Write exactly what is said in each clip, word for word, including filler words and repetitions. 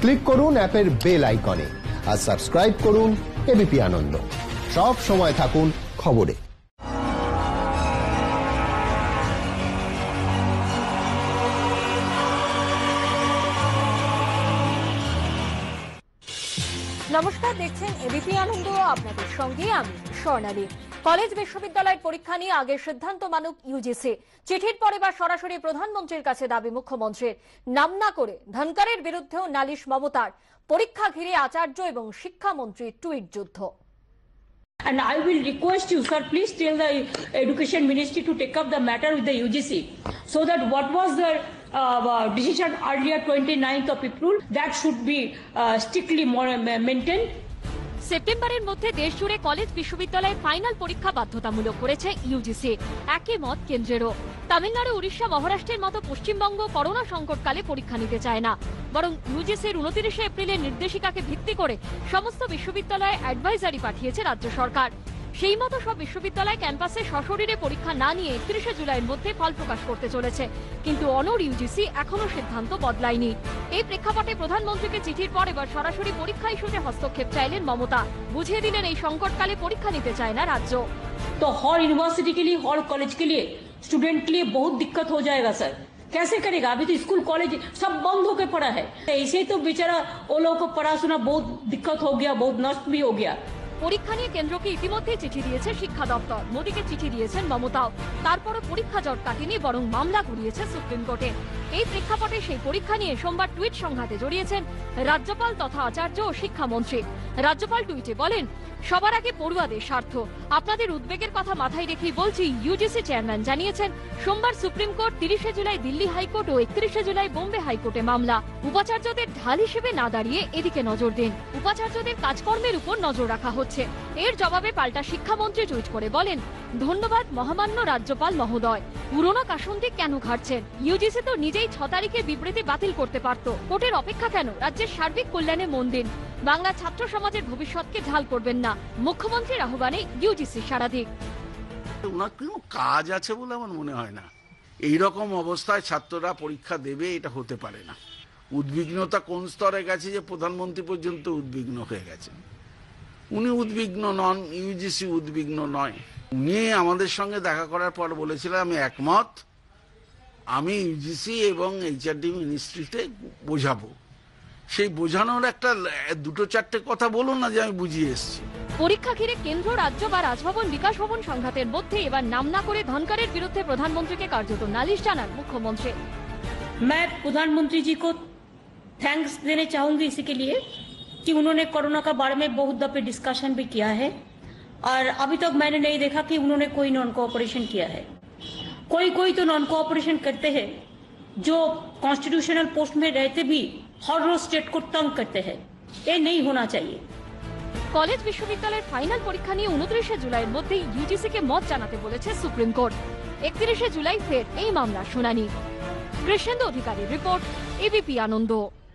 Click করুন অ্যাপের bell আইকনে আর সাবস্ক্রাইব করুন এবিপি আনন্দ। সব সময় থাকুন খবরে। নমস্কার, দেখছেন এবিপি আনন্দ, আপনাদের সঙ্গে আমি স্বর্ণালী। কলেজ বিশ্ববিদ্যালয়ের পরীক্ষা নিয়ে আগের সিদ্ধান্ত মানুক ইউজিসি। চিঠির পরে বা সরাসরি প্রধানমন্ত্রীর কাছে দাবি মুখ্যমন্ত্রীর। নাম না করে ধনকরের বিরুদ্ধেও নালিশ মমতার। পরীক্ষা ঘিরে আচার্য এবং শিক্ষামন্ত্রীর টুইট যুদ্ধ। And I will request you, sir, please tell the Education Ministry to take up the matter with the U G C so that what was the uh, decision earlier twenty-ninth of April, that should be uh, strictly maintained. সেপ্টেম্বরের মধ্যে দেশ জুড়ে college বিশ্ববিদ্যালয়ে final পরীক্ষা বাধ্যতামূলক করেছে UGC. একই মত কেন্দ্রেরও। তামিলনাড়ু, উড়িষ্যা, মহারাষ্ট্রের মতো পশ্চিমবঙ্গ করোনা সংকটকালে পরীক্ষা নিতে চায় না, বরং ইউজিসির উনত্রিশে এপ্রিলের নির্দেশিকাকে ভিত্তি করে সমস্ত বিশ্ববিদ্যালয়ে অ্যাডভাইজারি পাঠিয়েছে রাজ্য সরকার। সেই মতো সব বিশ্ববিদ্যালয় ক্যাম্পাসে সশরীরে পরীক্ষা না নিয়ে একত্রিশে জুলাইয়ের মধ্যে ফল প্রকাশ করতে চলেছে। কিন্তু অনড় ইউজিসি এখনো সিদ্ধান্ত বদলায়নি। এই প্রেক্ষাপটে প্রধানমন্ত্রীকে চিঠির পর এবার সরাসরি পরীক্ষা ইস্যুতে হস্তক্ষেপ চাইলেন মমতা। বুঝিয়ে দিলেন এই সংকটকালে পরীক্ষা নিতে চায় না রাজ্য। তো हर यूनिवर्सिटी के लिए, हर कॉलेज के लिए, स्टूडेंट के लिए बहुत दिक्कत हो जाएगा सर। कैसे करेगा? अभी तो स्कूल कॉलेज सब बंद होकर पड़ा है। ऐसे तो बेचारा वो लोगों को पढ़ा सुना बहुत दिक्कत हो गया, बहुत नष्ट भी हो गया। পরীক্ষা নিয়ে কেন্দ্রকে ইতিমধ্যে চিঠি দিয়েছে শিক্ষা দপ্তর। মোদীকে চিঠি দিয়েছেন মমতাও। তারপরও পরীক্ষা জট কাটেনি, বরং মামলা ঘুরিয়েছে সুপ্রিম কোর্টে। এই প্রেক্ষাপটে সেই পরীক্ষা নিয়ে সোমবার টুইট সংঘাতে জড়িয়েছেন রাজ্যপাল তথা আচার্য ও শিক্ষামন্ত্রী। রাজ্যপাল টুইটে বলেন, সবার আগে পড়ুয়াদের স্বার্থ। আপনাদের উদ্বেগের কথা মাথায় রেখেই বলছি, ইউজিসি চেয়ারম্যান জানিয়েছেন সোমবার সুপ্রিম কোর্ট, তিরিশে জুলাই দিল্লি হাইকোর্ট ও একত্রিশে জুলাই বোম্বে হাইকোর্টে মামলা। উপাচার্যদের ঢাল হিসেবে না দাঁড়িয়ে এদিকে নজর দিন। উপাচার্যদের কাজকর্মের উপর নজর রাখা হচ্ছে। এর জবাবে পাল্টা শিক্ষামন্ত্রী টুইট করে বলেন, ধন্যবাদ মহামান্য রাজ্যপাল মহোদয়। পুরোনো কাসন্দি কেন ঘাটছেন? ইউজিসি তো নিজেই ছ তারিখের বিবৃতি বাতিল করতে পারত। কোর্টের অপেক্ষা কেন? রাজ্যের সার্বিক কল্যাণে মন দিন। বাংলা ছাত্র সমাজের ভবিষ্যৎকে ঢাল করবেন না। মুখ্যমন্ত্রীর আহ্বানে ইউজিসি সারাদিক। ওনার কোনো কাজ আছে বলে আমার মনে হয় না। এইরকম অবস্থায় ছাত্ররা পরীক্ষা দেবে, এটা হতে পারে না। উদ্বিগ্নতা কোন স্তরে গেছে যে প্রধানমন্ত্রী পর্যন্ত উদ্বিগ্ন হয়ে গেছেন। উনি উদ্বিগ্ন নন, ইউজিসি উদ্বিগ্ন নয়। উনি আমাদের সঙ্গে দেখা করার পর বলেছিলেন, আমি একমত, আমি ইউজিসি এবং এইচআরডি মিনিস্ট্রিতে বোঝাবো। সেই বোঝানোর একটা দুটো চারটে কথা বলুন না যে আমি বুঝিয়ে এসেছি। পরীক্ষা ঘিরে কেন্দ্র, রাজ্য বা রাজভবন, বিকাশ ভবন সংঘাতের মধ্যে এবার নাম না করে ধনকরের বিরুদ্ধে প্রধানমন্ত্রীকে কার্যত নালিশ জানান মুখ্যমন্ত্রী। मैं प्रधानमंत्री जी को थैंक्स देने चाहूंगी इसी के लिए कि उन्होंने कोरोना का बारे में बहुत दफे डिस्कशन भी किया है और अभी तक मैंने नहीं देखा कि उन्होंने कोई नॉन कोऑपरेशन किया है। कोई कोई तो नॉन कोऑपरेशन करते हैं जो कॉन्स्टिट्यूशनल पोस्ट में रहते भी हर रोज स्टेट को तंग करते हैं। ये नहीं होना चाहिए। কলেজ বিশ্ববিদ্যালয়ের ফাইনাল পরীক্ষা নিয়ে উনত্রিশে জুলাইয়ের মধ্যে ইউজিসিকে মত জানাতে বলেছে সুপ্রিম কোর্ট। একত্রিশে জুলাই ফের এই মামলার শুনানি। কৃষ্ণেন্দু অধিকারীর রিপোর্ট, এবিপি আনন্দ।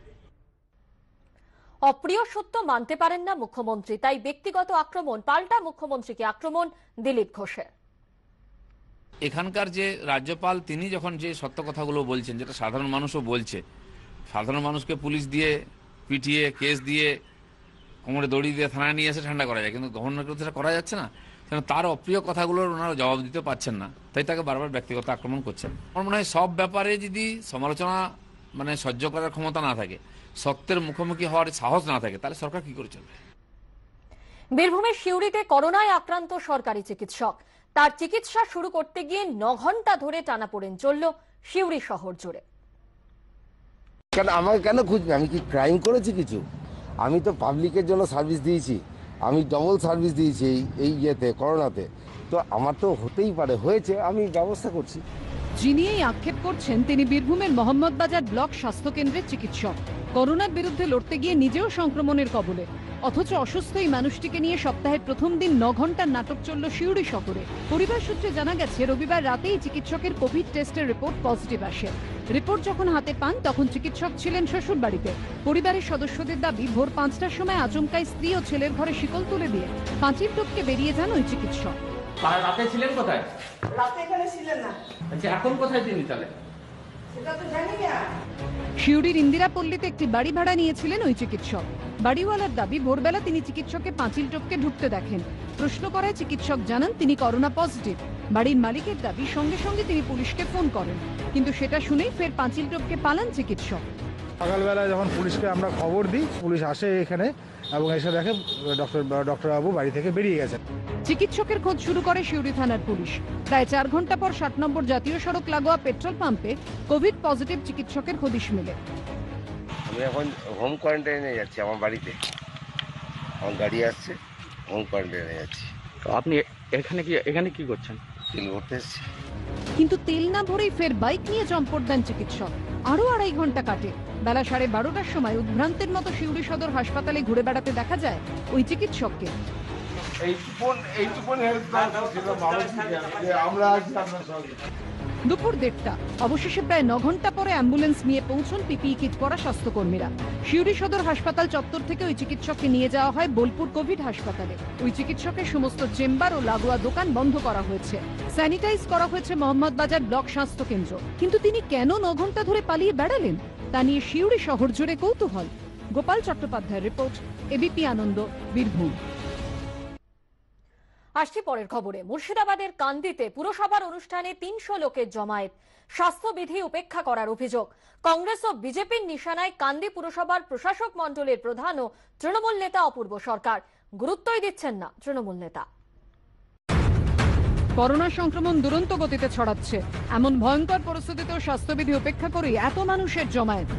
অপ্রিয় সত্য মানতে পারেন না মুখ্যমন্ত্রী, তাই ব্যক্তিগত আক্রমণ, পাল্টা মুখ্যমন্ত্রীকে আক্রমণ দিলীপ ঘোষের। এখানকার যে রাজ্যপাল, তিনি যখন যে সত্য কথাগুলো বলছেন, যেটা সাধারণ মানুষও বলছে, সাধারণ মানুষকে পুলিশ দিয়ে পিটিয়ে কেস দিয়ে কোমরে দড়ি দিয়ে থানায় নিয়ে এসে ঠান্ডা করা যায়, কিন্তু গভর্নরকে সেটা করা যাচ্ছে না। কেন তার অপ্রিয় কথাগুলোর ওনারা জবাব দিতে পারছেন না, তাই তাকে বারবার ব্যক্তিগত আক্রমণ করছেন। আমার মনে হয় সব ব্যাপারে যদি সমালোচনা মানে সহ্য করার ক্ষমতা না থাকে, সত্যের মুখোমুখি হওয়ার সাহস না থাকে, তাহলে সরকার কি করে চলবে? বীরভূমের সিউড়িতে করোনায় আক্রান্ত সরকারি চিকিৎসক। তার চিকিৎসা শুরু করতে গিয়ে ন ঘন্টা ধরে টানাপোড়েন চলল সিউড়ি শহর জুড়ে। কেন আমাকে কেন খুঁজবে? আমি কি ক্রাইম করেছি কিছু? আমি তো পাবলিকের জন্য সার্ভিস দিয়েছি, আমি ডবল সার্ভিস দিয়েছি এই এই ইয়েতে করোনাতে, তো আমার তো হতেই পারে, হয়েছে, আমি ব্যবস্থা করছি। যিনি এই আক্ষেপ করছেন তিনি বীরভূমের মোহাম্মদবাজার ব্লক স্বাস্থ্য কেন্দ্রের চিকিৎসক। করোনার বিরুদ্ধে লড়তে গিয়ে নিজেও সংক্রমণের কবলে, অথচ অসুস্থ এই মানুষটিকে নিয়ে সপ্তাহের প্রথম দিন ন ঘন্টার নাটক চলল সিউড়ি শহরে। পরিবার সূত্রে জানা গেছে রবিবার রাতেই চিকিৎসকের কোভিড টেস্টের রিপোর্ট পজিটিভ আসে। রিপোর্ট যখন হাতে পান তখন চিকিৎসক ছিলেন শ্বশুর বাড়িতে। পরিবারের সদস্যদের দাবি, ভোর পাঁচটার সময় আচমকাই স্ত্রী ও ছেলের ঘরে শিকল তুলে দিয়ে পাঁচিল টপকে বেরিয়ে যান ওই চিকিৎসক। রাতে ছিলেন কোথায়? রাতে এখানে ছিলেন না। আচ্ছা, এখন কোথায় তিনি তাহলে? সিউড়ির ইন্দিরাপল্লীতে একটি বাড়ি ভাড়া নিয়েছিলেন ওই চিকিৎসক। বাড়িওয়ালার দাবি, ভোরবেলা তিনি চিকিৎসককে পাঁচিল টপকে ঢুকতে দেখেন। প্রশ্ন করায় চিকিৎসক জানান তিনি করোনা পজিটিভ। বাড়ির মালিকের দাবি, সঙ্গে সঙ্গে তিনি পুলিশকে ফোন করেন, কিন্তু সেটা শুনেই ফের পাঁচিল টপকে পালান চিকিৎসক। সকালবেলা যখন পুলিশকে আমরা খবর দিই, পুলিশ আসে এখানে এবং এসে দেখে ডক্টর ডক্টর বাবু বাড়ি থেকে বেরিয়ে গেছেন। চিকিৎসকের খোঁজ শুরু করে সিউড়ি থানার পুলিশ। প্রায় চার ঘন্টা পর ষাট নম্বর জাতীয় সড়ক লাগোয়া পেট্রোল পাম্পে কোভিড পজিটিভ চিকিৎসকের হদিশ মেলে। আমি এখন হোম কোয়ারেন্টাইনে যাচ্ছি আমার বাড়িতে, আমার গাড়ি আসছে, হোম কোয়ারেন্টাইনে যাচ্ছি। তো আপনি এখানে কি এখানে কি করছেন? তেল ভরতে এসেছি। কিন্তু তেল না ভরেই ফের বাইক নিয়ে চম্পট দেন চিকিৎসক। আরো আড়াই ঘন্টা কাটে। বেলা সাড়ে বারোটার সময় উদ্ভ্রান্তের মতো সিউড়ি সদর হাসপাতালে ঘুরে বেড়াতে দেখা যায় ওই চিকিৎসককে। দুপুর দেড়টা। অবশেষে প্রায় ন ঘন্টা পরে অ্যাম্বুলেন্স নিয়ে পৌঁছন পিপিই কিট পরা স্বাস্থ্যকর্মীরা। সিউড়ি সদর হাসপাতাল চত্বর থেকে ওই চিকিৎসককে নিয়ে যাওয়া হয় বোলপুর কোভিড হাসপাতালে। ওই চিকিৎসকের সমস্ত চেম্বার ও লাগোয়া দোকান বন্ধ করা হয়েছে। স্যানিটাইজ করা হয়েছে মোহাম্মদবাজার ব্লক স্বাস্থ্য কেন্দ্র। কিন্তু তিনি কেন ন ঘন্টা ধরে পালিয়ে বেড়ালেন তা নিয়ে সিউড়ি শহর জুড়ে কৌতূহল। গোপাল চট্টোপাধ্যায়ের রিপোর্ট, এবিপি আনন্দ, বীরভূম। আসছি পরের খবরে। মুর্শিদাবাদের কান্দিতে পুরসভার অনুষ্ঠানে তিনশো লোকের জমায়েত, স্বাস্থ্যবিধি উপেক্ষা করার অভিযোগ। কংগ্রেস ও বিজেপির নিশানায় কান্দি পুরসভার প্রশাসক মণ্ডলের প্রধান ও তৃণমূল নেতা অপূর্ব সরকার। গুরুত্বই দিচ্ছেন না তৃণমূল নেতা। করোনা সংক্রমণ দুরন্ত গতিতে ছড়াচ্ছে, এমন ভয়ঙ্কর পরিস্থিতিতেও স্বাস্থ্যবিধি উপেক্ষা করে এত মানুষের জমায়েত।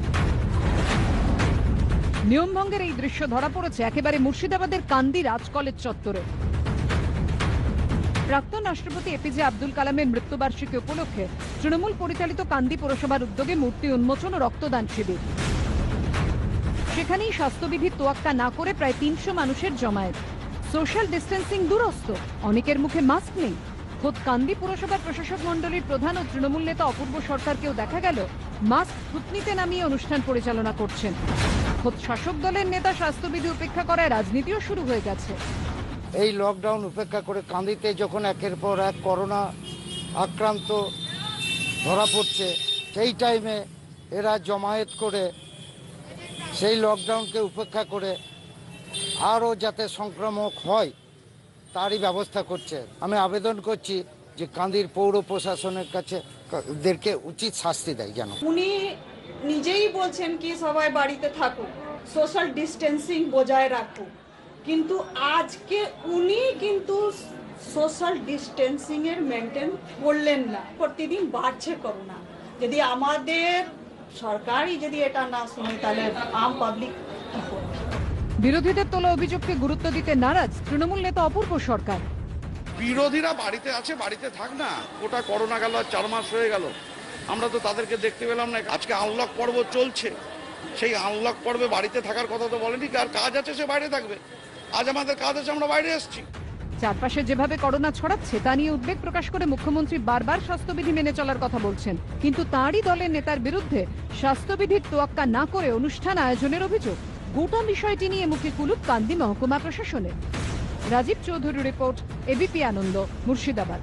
নিয়মভঙ্গের এই দৃশ্য ধরা পড়েছে একেবারে মুর্শিদাবাদের কান্দি রাজ কলেজ চত্বরে। প্রাক্তন রাষ্ট্রপতি এপিজে আব্দুল কালামের মৃত্যুবার্ষিকী উপলক্ষে তৃণমূল পরিচালিত কান্দি পুরসভার উদ্যোগে মূর্তি উন্মোচন ও রক্তদান শিবির। সেখানেই স্বাস্থ্যবিধির তোয়াক্কা না করে প্রায় তিনশো মানুষের জমায়েত। সোশ্যাল ডিস্টেন্সিং দুরস্ত, অনেকের মুখে মাস্ক নেই। খোদ কান্দি পুরসভার প্রশাসক মণ্ডলীর প্রধান ও তৃণমূল নেতা অপূর্ব সরকারকেও দেখা গেল মাস্ক থুতনিতে নামিয়ে অনুষ্ঠান পরিচালনা করছেন। খোদ শাসক দলের নেতা স্বাস্থ্যবিধি উপেক্ষা করায় রাজনীতিও শুরু হয়ে গেছে। এই লকডাউন উপেক্ষা করে কান্দিতে যখন একের পর এক করোনা আক্রান্ত ধরা পড়ছে, সেই টাইমে এরা জমায়েত করে সেই লকডাউনকে উপেক্ষা করে আরও যাতে সংক্রামক হয় তারই ব্যবস্থা করছে। আমি আবেদন করছি যে কান্দির পৌর প্রশাসনের কাছে এদেরকে উচিত শাস্তি দেয় যেন। উনি নিজেই বলছেন কি সবাই বাড়িতে থাকুক, সোশ্যাল ডিস্টেন্সিং বজায় রাখুক, কিন্তু আজকে উনি কিন্তু সোশ্যাল ডিস্টেন্সিং এর মেনটেন করলেন না। প্রতিদিন বাড়ছে করোনা। যদি আমাদের সরকারই যদি এটা না শুনে তাহলে আম পাবলিক কি করবে? বিরোধীদের তোলা অভিযোগকে গুরুত্ব দিতে নারাজ তৃণমূল নেতা অপূর্ব সরকার। বিরোধীরা বাড়িতে আছে, বাড়িতে থাক না। গোটা করোনা গেল, চার মাস হয়ে গেল, আমরা তো তাদেরকে দেখতে পেলাম না। আজকে আনলক পর্ব চলছে, সেই আনলক পর্বে বাড়িতে থাকার কথা তো বলেনি। আর কাজ আছে সে বাইরে থাকবে। আজ আমাদের কাজ আছে, আমরা বাইরে এসেছি। চারপাশে যেভাবে করোনা ছড়াচ্ছে তা নিয়ে উদ্বেগ প্রকাশ করে মুখ্যমন্ত্রী বারবার স্বাস্থ্যবিধি মেনে চলার কথা বলছেন, কিন্তু তাঁরই দলের নেতার বিরুদ্ধে স্বাস্থ্যবিধির তোয়াক্কা না করে অনুষ্ঠান আয়োজনের অভিযোগ। গোটা বিষয়টি নিয়ে মুখে কুলুপ কান্দি মহকুমা প্রশাসনের। Rajib Chowdhury report, ABP Ananda, Murshidabad.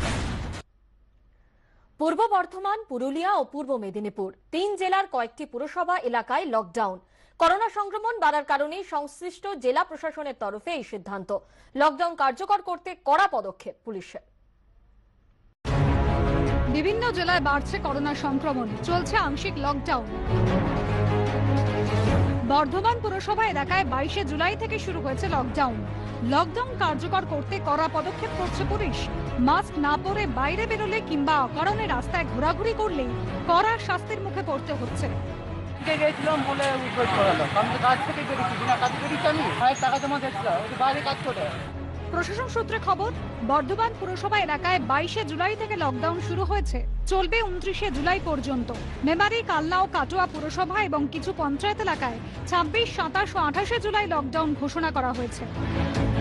পূর্ব বর্ধমান, পুরুলিয়া ও পূর্ব মেদিনীপুর তিন জেলার কয়েকটি পুরসভা এলাকায় লকডাউন। করোনা সংক্রমণ বাড়ার কারণেই সংশ্লিষ্ট জেলা প্রশাসনের তরফে এই সিদ্ধান্ত। লকডাউন কার্যকর করতে কড়া পদক্ষেপ পুলিশের। বিভিন্ন জেলায় বাড়ছে করোনা সংক্রমণ, চলছে আংশিক লকডাউন। বর্ধমান পুরসভা এলাকায় বাইশে জুলাই থেকে শুরু হয়েছে লকডাউন। লকডাউন কার্যকর করতে কড়া পদক্ষেপ করছে পুলিশ। মাস্ক না পরে বাইরে বেরোলে কিংবা অকারণে রাস্তায় ঘোরাঘুরি করলেই কড়া শাস্তির মুখে পড়তে হচ্ছে। গেছিলাম বলে করালো, আমি কাজ থেকে বেরিয়েছি, বিনা কাজ বেরিয়েছি, আমি হাজার টাকা জমা দিয়েছিলাম, বাইরে কাজ করে। প্রশাসন সূত্রে খবর, বর্ধমান পুরসভা এলাকায় বাইশে জুলাই থেকে লকডাউন শুরু হয়েছে, চলবে উনত্রিশে জুলাই পর্যন্ত। মেমারি, কালনা ও কাটোয়া পুরসভা এবং কিছু পঞ্চায়েত এলাকায় ছাব্বিশ, সাতাশ ও আঠাশে জুলাই লকডাউন ঘোষণা করা হয়েছে।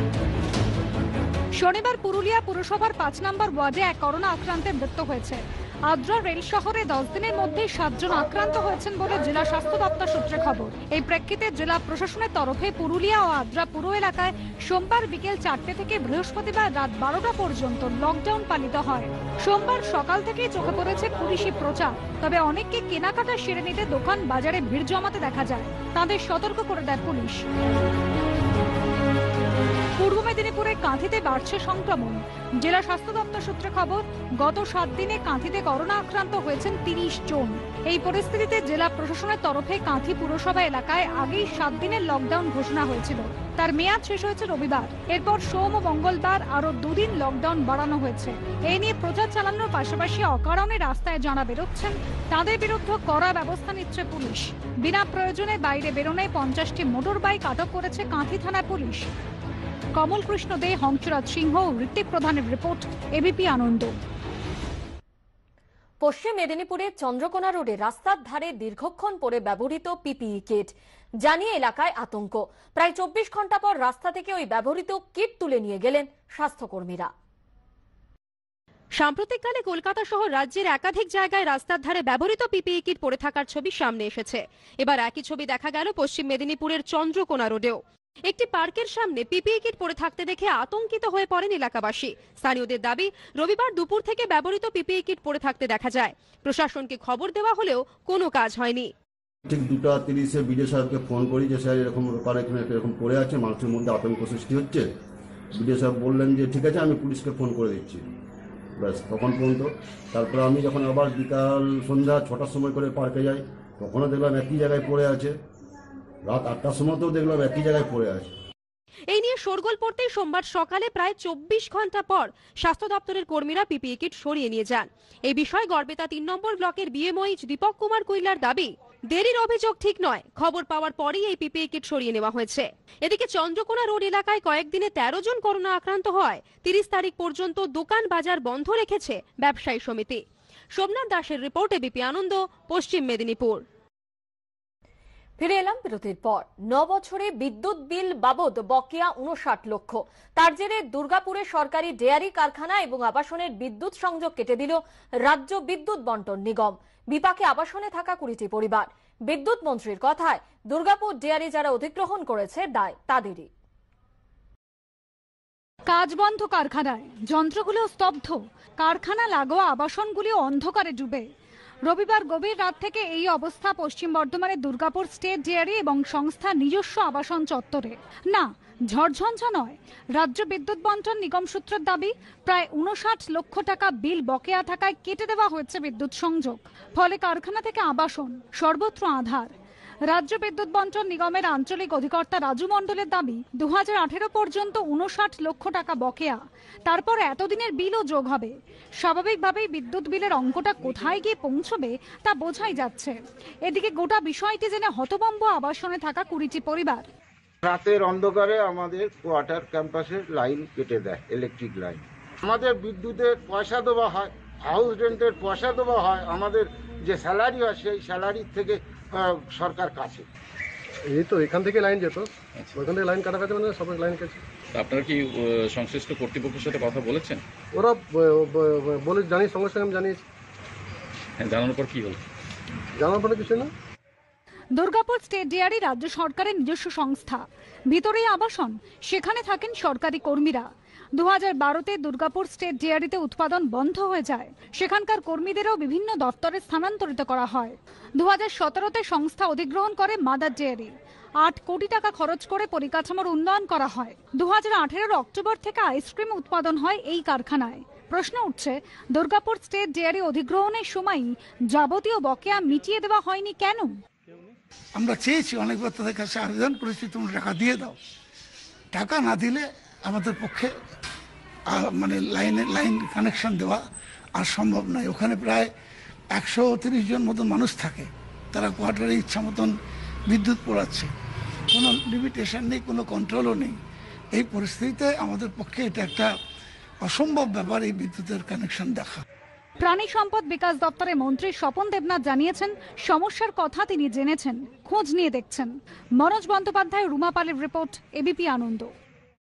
শনিবার পুরুলিয়া পুরসভার পাঁচ নম্বর ওয়ার্ডে এক করোনা আক্রান্তের মৃত্যু হয়েছে। আদ্রা রেল শহরে দশ দিনের মধ্যে সাতজন আক্রান্ত হয়েছেন বলে জেলা স্বাস্থ্য দপ্তর সূত্রে খবর। এই প্রেক্ষিতে জেলা প্রশাসনের তরফে পুরুলিয়া ও আদ্রা পুর এলাকায় সোমবার বিকেল চারটে থেকে বৃহস্পতিবার রাত বারোটা পর্যন্ত লকডাউন পালিত হয়। সোমবার সকাল থেকেই চোখে পড়েছে পুলিশি প্রচার, তবে অনেককে কেনাকাটা সেরে নিতে দোকান বাজারে ভিড় জমাতে দেখা যায়। তাদের সতর্ক করে দেয় পুলিশ। পূর্ব মেদিনীপুরে কাঁথিতে বাড়ছে সংক্রমণ। জেলা স্বাস্থ্য দপ্তর সূত্রে খবর, গত সাত দিনে কাঁথিতে করোনা আক্রান্ত হয়েছেন তিরিশ জন। এই পরিস্থিতিতে জেলা প্রশাসনের তরফে কাঁথি পুরসভা এলাকায় আগেই সাত দিনের লকডাউন ঘোষণা হয়েছিল। তার মেয়াদ শেষ হয়েছে রবিবার। এরপর সোম ও মঙ্গলবার আরো দুদিন লকডাউন বাড়ানো হয়েছে। এই নিয়ে প্রচার চালানোর পাশাপাশি অকারণে রাস্তায় যারা বেরোচ্ছেন তাদের বিরুদ্ধে কড়া ব্যবস্থা নিচ্ছে পুলিশ। বিনা প্রয়োজনে বাইরে বেরোনোয় পঞ্চাশটি মোটর বাইক আটক করেছে কাঁথি থানা পুলিশ। কমল কৃষ্ণ দে, হংসরাজ সিংহ, ঋত্বিক প্রধানের রিপোর্ট, এবিপি আনন্দ। পশ্চিম মেদিনীপুরের চন্দ্রকোনা রোডে রাস্তার ধারে দীর্ঘক্ষণ পরে ব্যবহৃত পিপিই কিট জানিয়ে এলাকায় আতঙ্ক। প্রায় চব্বিশ ঘন্টা পর রাস্তা থেকে ওই ব্যবহৃত কিট তুলে নিয়ে গেলেন স্বাস্থ্যকর্মীরা। সাম্প্রতিককালে কলকাতা সহ রাজ্যের একাধিক জায়গায় রাস্তার ধারে ব্যবহৃত পিপিই কিট পড়ে থাকার ছবি সামনে এসেছে। এবার একই ছবি দেখা গেল পশ্চিম মেদিনীপুরের চন্দ্রকোনা রোডেও। একটি পার্কের সামনে পিপিই কিট পড়ে থাকতে দেখে আতঙ্কিত হয়ে পড়েন এলাকাবাসী। স্থানীয়দের দাবি, রবিবার দুপুর থেকে ব্যবহৃত পিপিই কিট পড়ে থাকতে দেখা যায়। প্রশাসনকে খবর দেওয়া হলেও কোনো কাজ হয়নি। ঠিক দুটা তিরিশে বিডিও সাহেবকে ফোন করি যে স্যার এরকম ব্যাপার এখানে এরকম পড়ে আছে, মানুষের মধ্যে আতঙ্ক সৃষ্টি হচ্ছে। বিডিও সাহেব বললেন যে ঠিক আছে, আমি পুলিশকে ফোন করে দিচ্ছি। ব্যাস তখন পর্যন্ত। তারপরে আমি যখন আবার বিকাল সন্ধ্যা ছটার সময় করে পার্কে যাই, তখনও দেখলাম একই জায়গায় পড়ে আছে। রাত আটটার সময়তেও দেখলাম একই জায়গায় পড়ে আছে। এই নিয়ে শোরগোল পড়তেই সোমবার সকালে প্রায় চব্বিশ ঘন্টা পর স্বাস্থ্য দপ্তরের কর্মীরা পিপিই কিট সরিয়ে নিয়ে যান। এই বিষয়ে গড়বেতা তিন নম্বর ব্লকের বিএমওইচ দীপক কুমার কুইলার দাবি, দেরির অভিযোগ ঠিক নয়, খবর পাওয়ার পরই এই পিপিই কিট সরিয়ে নেওয়া হয়েছে। এদিকে চন্দ্রকোনা রোড এলাকায় কয়েকদিনে তেরো জন করোনা আক্রান্ত হয়। তিরিশ তারিখ পর্যন্ত দোকান বাজার বন্ধ রেখেছে ব্যবসায়ী সমিতি। সোমনাথ দাসের রিপোর্ট, এবিপি আনন্দ, পশ্চিম মেদিনীপুর। ফিরে এলাম বিরতির পর। ন বছরে বিদ্যুৎ বিল বাবদ বকেয়া উনষাট লক্ষ। তার জেরে দুর্গাপুরে সরকারি ডেয়ারি কারখানা এবং আবাসনের বিদ্যুৎ সংযোগ কেটে দিল রাজ্য বিদ্যুৎ বন্টন নিগম। বিপাকে আবাসনে থাকা কুড়িটি পরিবার। বিদ্যুৎ মন্ত্রীর কথায়, দুর্গাপুর ডেয়ারি যারা অধিগ্রহণ করেছে দায় তাদেরই। কাজ বন্ধ কারখানায়, যন্ত্রগুলো স্তব্ধ, কারখানা লাগোয়া আবাসনগুলি অন্ধকারে ডুবে। রবিবার গভীর রাত থেকে এই অবস্থা পশ্চিম বর্ধমানের দুর্গাপুর স্টেট ডেয়ারি এবং সংস্থার নিজস্ব আবাসন চত্বরে। না, ঝড়ঝঞ্ঝা নয়। রাজ্য বিদ্যুৎ বন্টন নিগম সূত্রের দাবি, প্রায় উনষাট লক্ষ টাকা বিল বকেয়া থাকায় কেটে দেওয়া হয়েছে বিদ্যুৎ সংযোগ। ফলে কারখানা থেকে আবাসন সর্বত্র আঁধার। রাজ্য বিদ্যুৎ বন্টন নিগমের আঞ্চলিক অধিকর্তা রাজু মণ্ডলের দাবি, দু হাজার আঠেরো পর্যন্ত উনষাট লক্ষ টাকা বকেয়া। তারপর এতদিনের বিলও যোগ হবে। স্বাভাবিকভাবেই বিদ্যুৎ বিলের অঙ্কটা কোথায় গিয়ে পৌঁছবে তা বোঝাই যাচ্ছে। এদিকে গোটা বিষয়টি জেনে হতভম্ব আবাসনে থাকা কুড়িটি পরিবার। রাতের অন্ধকারে আমাদের কোয়ার্টার ক্যাম্পাসের লাইন কেটে দেয়, ইলেকট্রিক লাইন। আমাদের বিদ্যুতের পয়সা দেওয়া হয়, হাউস রেন্টের পয়সা দেওয়া হয়, আমাদের যে স্যালারি হয় সেই স্যালারির থেকে সরকার কাছে। এই তো এখান থেকে লাইন যেত, ওইখান থেকে লাইন কাটা কাছে মানে সবাই লাইন কেটে। আপনারা কি সংশ্লিষ্ট কর্তৃপক্ষের সাথে কথা বলেছেন? ওরা বলে জানি, সঙ্গে সঙ্গে আমি জানিয়েছি। জানানোর পর কি হলো? জানানোর পরে কিছু না। দুর্গাপুর স্টেট ডেয়ারি রাজ্য সরকারের নিজস্ব সংস্থা। ভিতরেই আবাসন, সেখানে থাকেন সরকারি কর্মীরা। দু হাজার বারোতে দুর্গাপুর স্টেট ডেয়ারিতে উৎপাদন বন্ধ হয়ে যায়। সেখানকার কর্মীদেরও বিভিন্ন দপ্তরে স্থানান্তরিত করা হয়। দু হাজার সতেরোতে সংস্থা অধিগ্রহণ করে মাদার ডেয়ারি। আট কোটি টাকা খরচ করে পরিকাঠামোর উন্নয়ন করা হয়। দু হাজার আঠেরোর অক্টোবর থেকে আইসক্রিম উৎপাদন হয় এই কারখানায়। প্রশ্ন উঠছে, দুর্গাপুর স্টেট ডেয়ারি অধিগ্রহণের সময় যাবতীয় বকেয়া মিটিয়ে দেওয়া হয়নি কেন? আমরা চেয়েছি, অনেকবার তাদের কাছে আবেদন করেছি, তোমরা টাকা দিয়ে দাও। টাকা না দিলে আমাদের পক্ষে মানে লাইনে লাইন কানেকশন দেওয়া আর সম্ভব নয়। ওখানে প্রায় একশো তিরিশ জন মতন মানুষ থাকে, তারা কোয়ার্টারে ইচ্ছা মতন বিদ্যুৎ পোড়াচ্ছে, কোনো লিমিটেশন নেই, কোনো কন্ট্রোলও নেই। এই পরিস্থিতিতে আমাদের পক্ষে এটা একটা অসম্ভব ব্যাপার, এই বিদ্যুতের কানেকশন দেখা। প্রাণী সম্পদ বিকাশ দপ্তরের মন্ত্রী স্বপন দেবনাথ জানিয়েছেন, সমস্যার কথা তিনি জেনেছেন, খোঁজ নিয়ে দেখছেন। মনোজ বন্দ্যোপাধ্যায়, রুমা পালের রিপোর্ট, এবিপি আনন্দ।